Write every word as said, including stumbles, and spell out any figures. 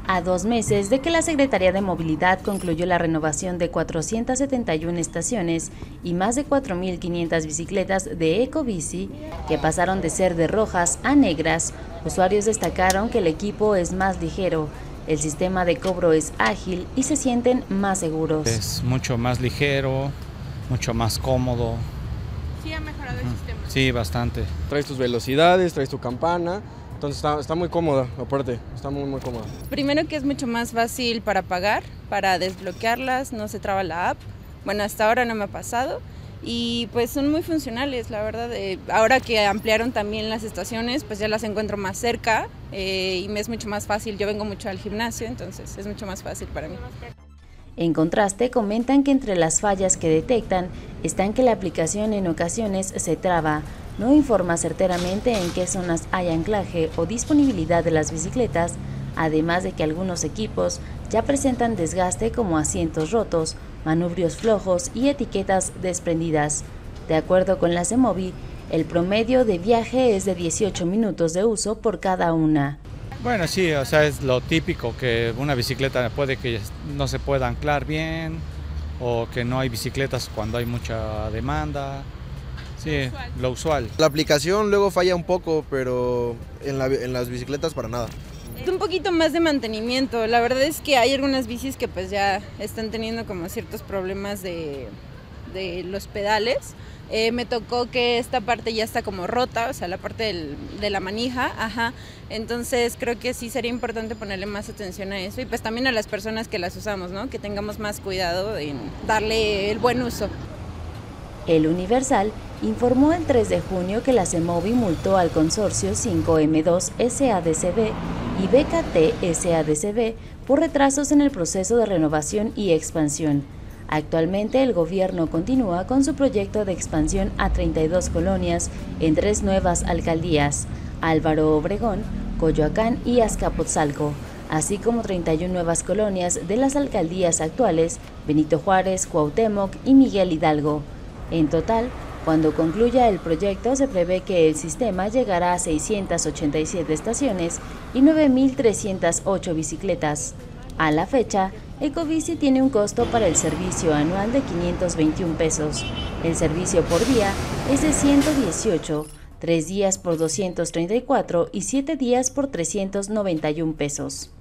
A dos meses de que la Secretaría de Movilidad concluyó la renovación de cuatrocientas setenta y una estaciones y más de cuatro mil quinientas bicicletas de Ecobici, que pasaron de ser de rojas a negras, usuarios destacaron que el equipo es más ligero, el sistema de cobro es ágil y se sienten más seguros. Es mucho más ligero, mucho más cómodo. ¿Sí ha mejorado el sistema? Sí, bastante. Traes tus velocidades, traes tu campana. Entonces está, está muy cómoda, aparte, está muy muy cómoda. Primero que es mucho más fácil para pagar, para desbloquearlas, no se traba la app. Bueno, hasta ahora no me ha pasado y pues son muy funcionales, la verdad. Eh, ahora que ampliaron también las estaciones, pues ya las encuentro más cerca eh, y me es mucho más fácil. Yo vengo mucho al gimnasio, entonces es mucho más fácil para mí. En contraste, comentan que entre las fallas que detectan están que la aplicación en ocasiones se traba, no informa certeramente en qué zonas hay anclaje o disponibilidad de las bicicletas, además de que algunos equipos ya presentan desgaste como asientos rotos, manubrios flojos y etiquetas desprendidas. De acuerdo con la CEMOVI, el promedio de viaje es de dieciocho minutos de uso por cada una. Bueno, sí, o sea, es lo típico que una bicicleta puede que no se pueda anclar bien o que no hay bicicletas cuando hay mucha demanda. Sí, lo usual. La aplicación luego falla un poco, pero en, la, en las bicicletas para nada. Un poquito más de mantenimiento. La verdad es que hay algunas bicis que pues ya están teniendo como ciertos problemas de, de los pedales. Eh, me tocó que esta parte ya está como rota, o sea, la parte del, de la manija, ajá. Entonces creo que sí sería importante ponerle más atención a eso y pues también a las personas que las usamos, ¿no? Que tengamos más cuidado en darle el buen uso. El Universal informó el tres de junio que la CEMOVI multó al consorcio cinco eme dos ese a de ce be y be ca te ese a de ce be por retrasos en el proceso de renovación y expansión. Actualmente el gobierno continúa con su proyecto de expansión a treinta y dos colonias en tres nuevas alcaldías, Álvaro Obregón, Coyoacán y Azcapotzalco, así como treinta y una nuevas colonias de las alcaldías actuales, Benito Juárez, Cuauhtémoc y Miguel Hidalgo. En total, cuando concluya el proyecto, se prevé que el sistema llegará a seiscientas ochenta y siete estaciones y nueve mil trescientas ocho bicicletas. A la fecha, Ecobici tiene un costo para el servicio anual de quinientos veintiún pesos. El servicio por día es de ciento dieciocho, tres días por doscientos treinta y cuatro y siete días por trescientos noventa y un pesos.